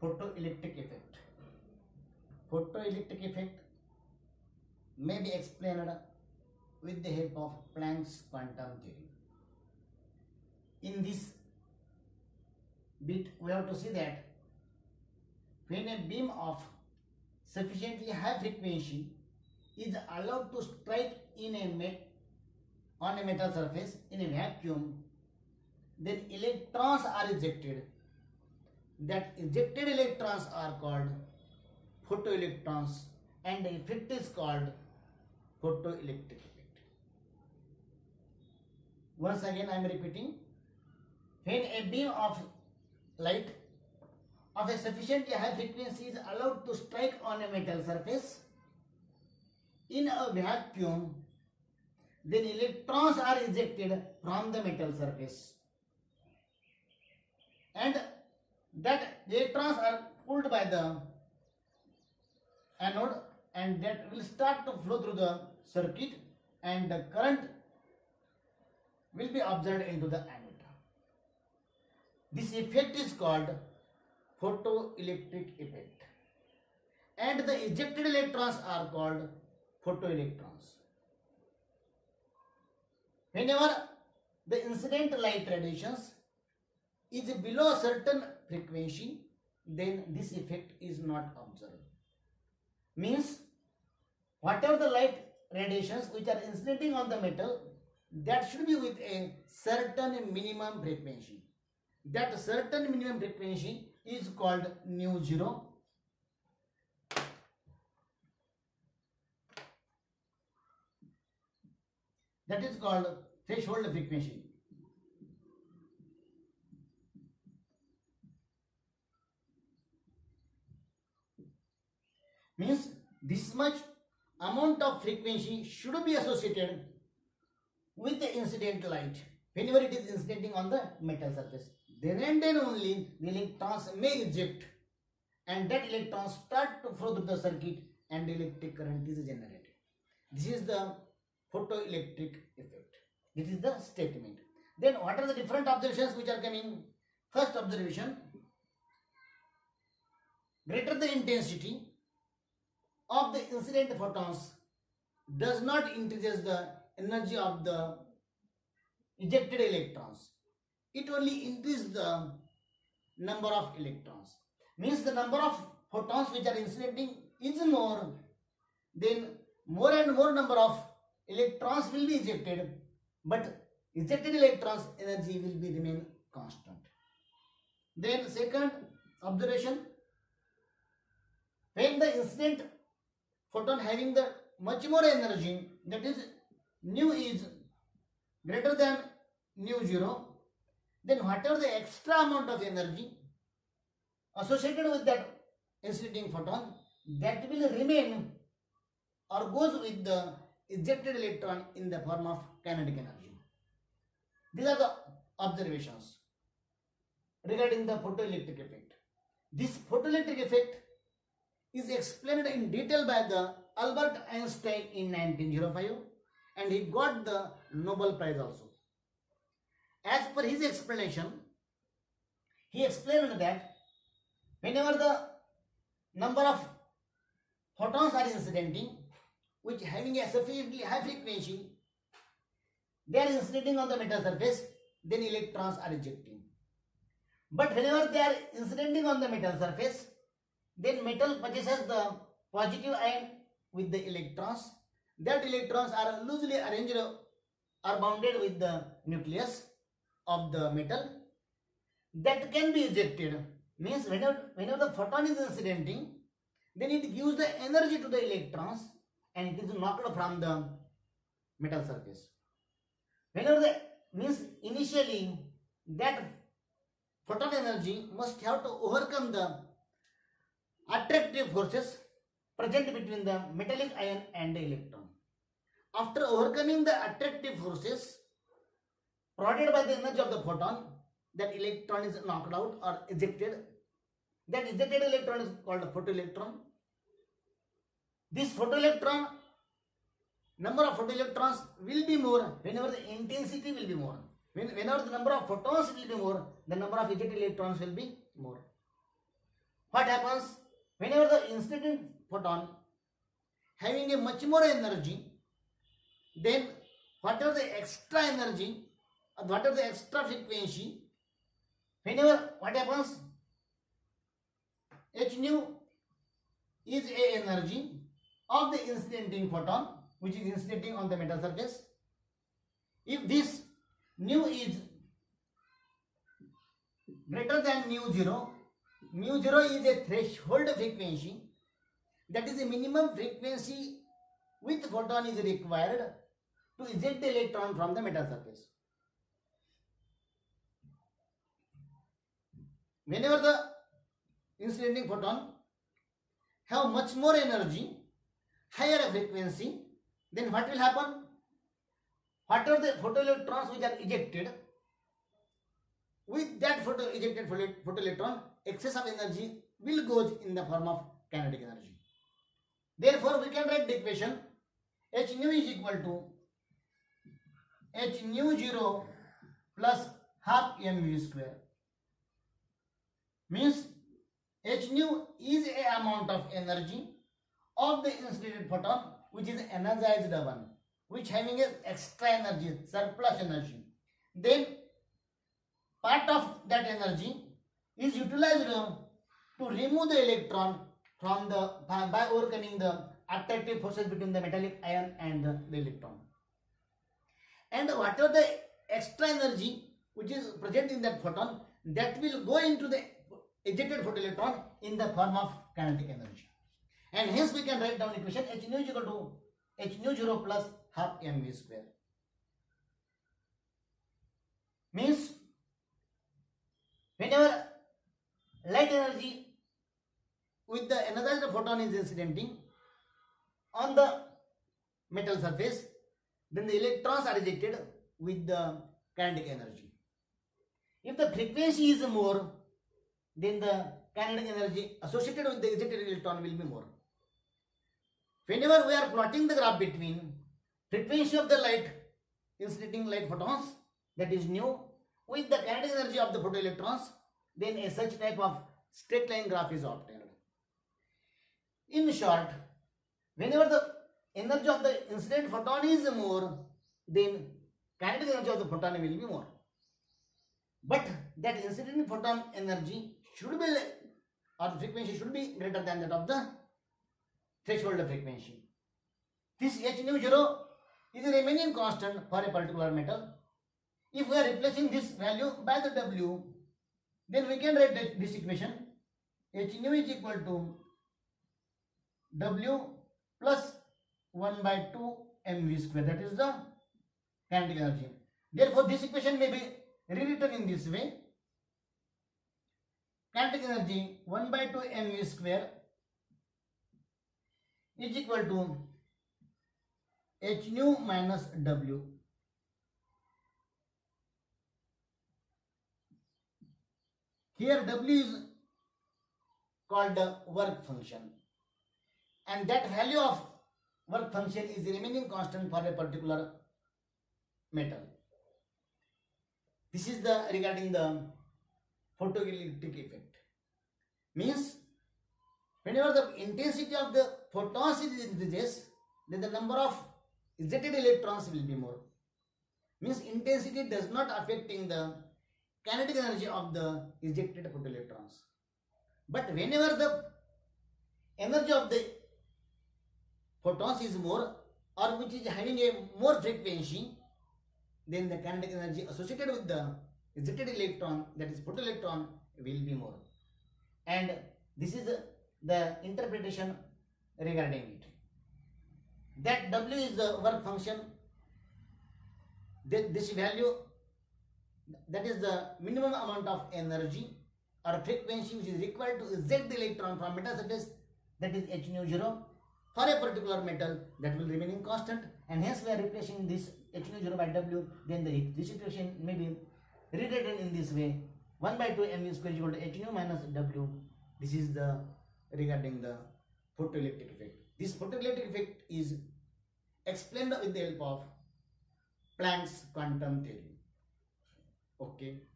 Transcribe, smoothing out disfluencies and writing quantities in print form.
Photoelectric effect. Photoelectric effect may be explained with the help of Planck's quantum theory. In this bit, we have to see that when a beam of sufficiently high frequency is allowed to strike on a metal surface in a vacuum, then electrons are ejected. That ejected electrons are called photoelectrons, and the effect is called photoelectric effect. Once again I am repeating, when a beam of light of a sufficiently high frequency is allowed to strike on a metal surface in a vacuum, then electrons are ejected from the metal surface, and that electrons are pulled by the anode, and that will start to flow through the circuit, and the current will be absorbed into the ammeter. This effect is called photoelectric effect, and the ejected electrons are called photoelectrons. Whenever the incident light radiations is below a certain frequency, then this effect is not observed. Means whatever the light radiations which are incidentting on the metal, that should be with a certain minimum frequency. That certain minimum frequency is called nu zero. That is called threshold frequency. Means this much amount of frequency should be associated with the incident light whenever it is incidenting on the metal surface. Then and then only the electrons may eject, and that electrons start to flow through the circuit, and the electric current is generated. This is the photoelectric effect. This is the statement. Then what are the different observations which are coming? First observation: greater the intensity of the incident photons does not increase the energy of the ejected electrons. It only increases the number of electrons. Means the number of photons which are incidenting is more, then more and more number of electrons will be ejected, but ejected electrons energy will be remain constant. Then second observation: when the incident photon having the much more energy, that is nu is greater than nu zero, then whatever the extra amount of energy associated with that incidenting photon, that will remain or goes with the ejected electron in the form of kinetic energy. These are the observations regarding the photoelectric effect. This photoelectric effect is explained in detail by the Albert Einstein in 1905, and he got the Nobel Prize also. As per his explanation, he explained that whenever the number of photons are incidenting, which having a sufficiently high frequency, they are incidenting on the metal surface, then electrons are ejecting. But whenever they are incidenting on the metal surface, then metal possesses the positive ion with the electrons. That electrons are loosely arranged or bounded with the nucleus of the metal, that can be ejected. Means whenever the photon is incidenting, then it gives the energy to the electrons, and it is knocked from the metal surface. Whenever the means initially that photon energy must have to overcome the attractive forces present between the metallic ion and the electron. After overcoming the attractive forces provided by the energy of the photon, that electron is knocked out or ejected. That ejected electron is called a photoelectron. This photoelectron, number of photoelectrons will be more whenever the intensity will be more. Whenever the number of photons will be more, the number of ejected electrons will be more. what happens whenever the incident photon having a much more energy, then whatever the extra energy, whatever the extra frequency, whenever what happens, h nu is a energy of the incidenting photon which is incidentting on the metal surface. If this nu is greater than mu 0 is a threshold frequency, that is the minimum frequency with photon is required to eject the electron from the metal surface. Whenever the incidenting photon have much more energy, higher frequency, then what will happen? Whatever the photoelectrons which are ejected, with that ejected photoelectron, excess of energy will goes in the form of kinetic energy. Therefore, we can write the equation h nu is equal to h nu 0 plus half mv square. Means h nu is a amount of energy of the incident photon which is energized one, which having a extra energy, surplus energy. Then part of that energy is utilized to remove the electron from the by overcoming the attractive forces between the metallic ion and the electron. And whatever the extra energy which is present in that photon, that will go into the ejected photoelectron in the form of kinetic energy. And hence we can write down equation h nu is equal to h nu 0 plus half mv square. Means whenever light energy with the energized photon is incidenting on the metal surface, then the electrons are ejected with the kinetic energy. If the frequency is more, then the kinetic energy associated with the ejected electron will be more. Whenever we are plotting the graph between frequency of the light, incidentting light photons, that is nu, with the kinetic energy of the photoelectrons, then a such type of straight line graph is obtained. In short, whenever the energy of the incident photon is more, then kinetic energy of the photon will be more. But that incident photon energy should be, or the frequency should be greater than that of the threshold frequency. This h nu 0 is remaining constant for a particular metal. If we are replacing this value by the W, then we can write this equation h nu is equal to W plus 1 by 2 mv square, that is the kinetic energy. Therefore, this equation may be rewritten in this way: kinetic energy 1 by 2 mv square is equal to h nu minus W. Here W is called the work function, and that value of work function is remaining constant for a particular metal. This is the regarding the photoelectric effect. Means whenever the intensity of the photons is increases, then the number of ejected electrons will be more. Means intensity does not affecting the kinetic energy of the ejected photoelectrons. But whenever the energy of the photons is more, or which is having a more frequency, then the kinetic energy associated with the ejected electron, that is photoelectron, will be more. And this is the interpretation regarding it. That W is the work function. This value, that is the minimum amount of energy or frequency which is required to eject the electron from metal surface, that is h nu 0. For a particular metal, that will remain in constant, and hence we are replacing this h nu 0 by W. Then this equation may be rewritten in this way: 1 by 2 mv square is equal to h nu minus W. This is the regarding the photoelectric effect. This photoelectric effect is explained with the help of Planck's quantum theory. Okay.